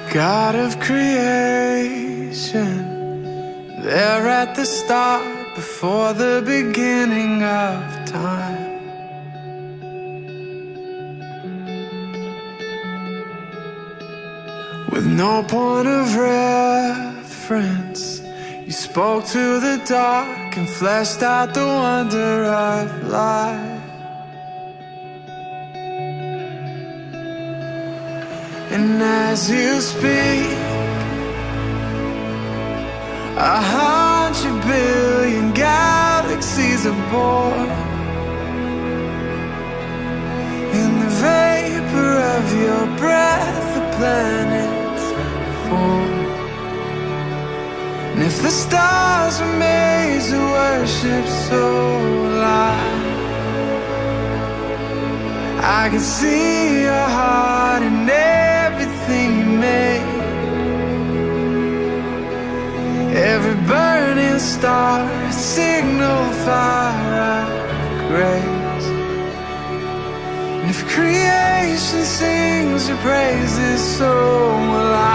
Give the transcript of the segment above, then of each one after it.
God of creation, there at the start, before the beginning of time. With no point of reference, you spoke to the dark and fleshed out the wonder of life. And as you speak, 100 billion galaxies are born. In the vapor of your breath, the planets form. And if the stars were made to worship so alive, I can see your heart in everything you made. Every burning star, a signal fire of grace. And if creation sings your praises, so will I.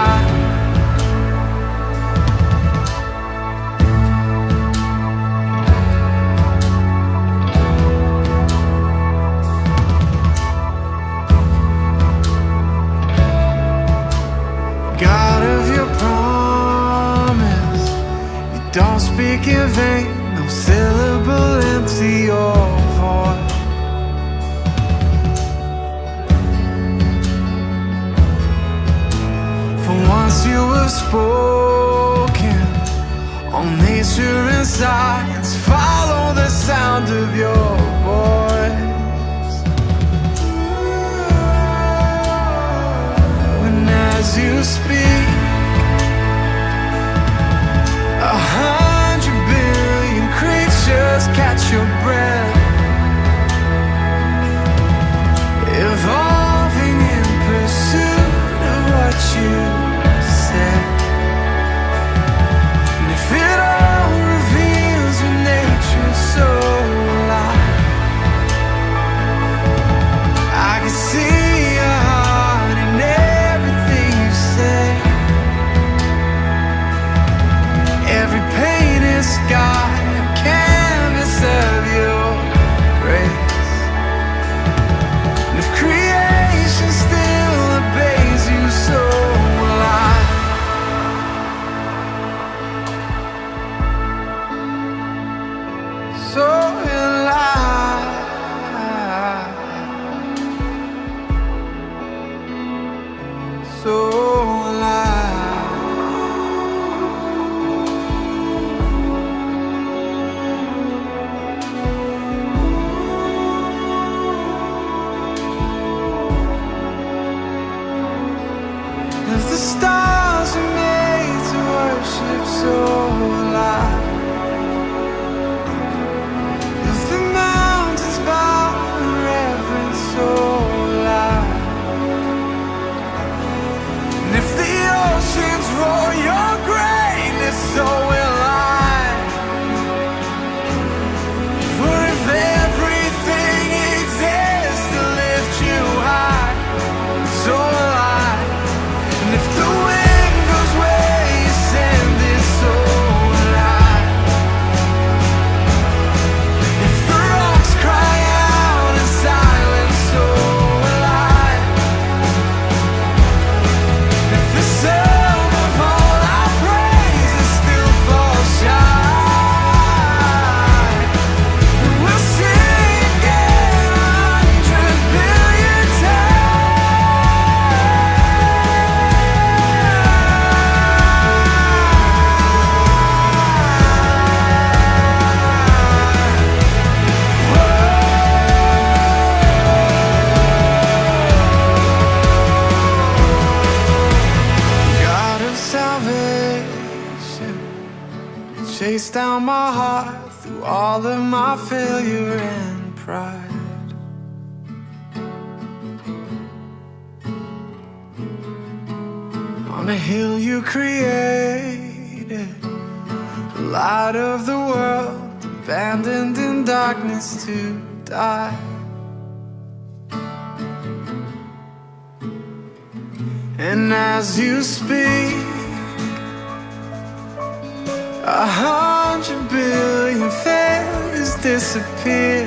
God of your promise, you don't speak in vain, no syllable empty your voice. For once you have spoken, all nature and science follow the sound of your voice. When as you speak, 100 billion creatures catch your breath, evolving in pursuit of what you said. And if it all reveals your nature so alive, I can see your heart in everything you say. Every painted sky, a canvas of your grace. And if creation still obeys you, so will I. So will I. So will I. If the stars are made to worship, so will I. If the mountains bow in reverence, so will I. And if the oceans roar your greatness, so will I. For if everything exists to lift you high, so will I. And if the wind goes where you send it, so will I. If the rocks cry out in silence, so will I. If the sum of all our praises still falls short, then we'll sing again 100 billion God of salvation, you chase down my heart through all of my failure and pride. On a hill you created, the light of the world, abandoned in darkness to die. And as you speak, 100 billion failures disappear.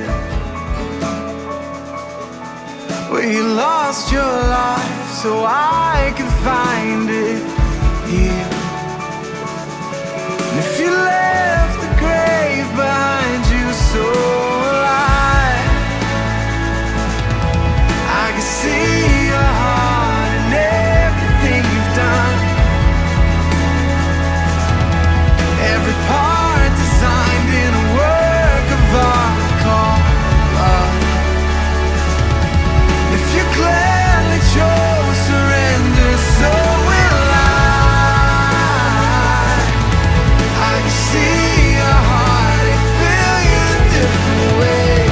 Well, you lost your life so I could find it here. And if you left the grave behind you so alive, I can see your heart and everything you've done. Every part designed in a work of art called love. If you gladly chose surrender, so will I can see your heart a billion different ways.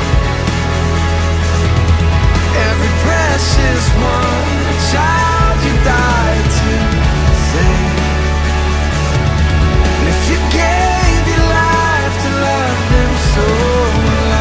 Every precious one, a child you died to save. And if you gave your life to love them, so will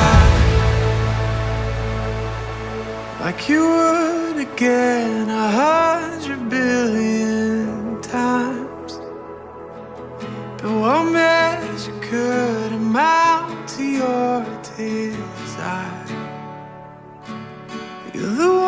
I. Like you would again 100 billion times. But what measure could amount to your desire? You're the